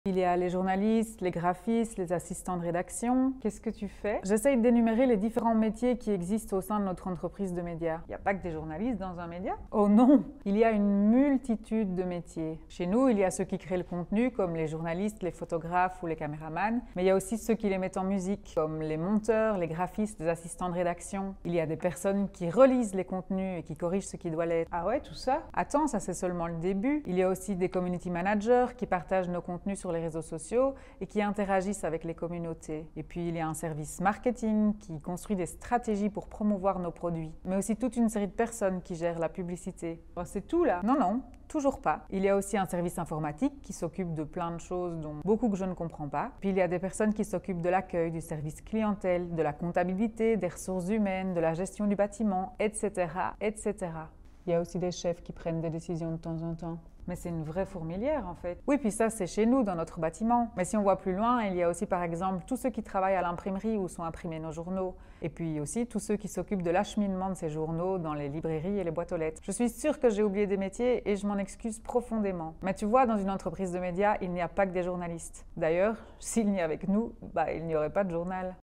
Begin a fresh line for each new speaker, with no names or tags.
Il y a les journalistes, les graphistes, les assistants de rédaction. Qu'est-ce que tu fais? J'essaye d'énumérer les différents métiers qui existent au sein de notre entreprise de médias. Il n'y a pas que des journalistes dans un média? Oh non! Il y a une multitude de métiers. Chez nous, il y a ceux qui créent le contenu, comme les journalistes, les photographes ou les caméramans. Mais il y a aussi ceux qui les mettent en musique, comme les monteurs, les graphistes, les assistants de rédaction. Il y a des personnes qui relisent les contenus et qui corrigent ce qui doit l'être. Ah ouais, tout ça? Attends, ça c'est seulement le début. Il y a aussi des community managers qui partagent nos contenus sur les réseaux sociaux et qui interagissent avec les communautés. Et puis il y a un service marketing qui construit des stratégies pour promouvoir nos produits. Mais aussi toute une série de personnes qui gèrent la publicité. Oh, c'est tout là? Non, non. Toujours pas. Il y a aussi un service informatique qui s'occupe de plein de choses dont beaucoup que je ne comprends pas. Puis il y a des personnes qui s'occupent de l'accueil, du service clientèle, de la comptabilité, des ressources humaines, de la gestion du bâtiment, etc., etc. Il y a aussi des chefs qui prennent des décisions de temps en temps. Mais c'est une vraie fourmilière en fait. Oui, puis ça c'est chez nous, dans notre bâtiment. Mais si on voit plus loin, il y a aussi par exemple tous ceux qui travaillent à l'imprimerie où sont imprimés nos journaux. Et puis aussi tous ceux qui s'occupent de l'acheminement de ces journaux dans les librairies et les boîtes aux lettres. Je suis sûre que j'ai oublié des métiers et je m'en excuse profondément. Mais tu vois, dans une entreprise de médias, il n'y a pas que des journalistes. D'ailleurs, s'il n'y avait que nous, il n'y aurait pas de journal.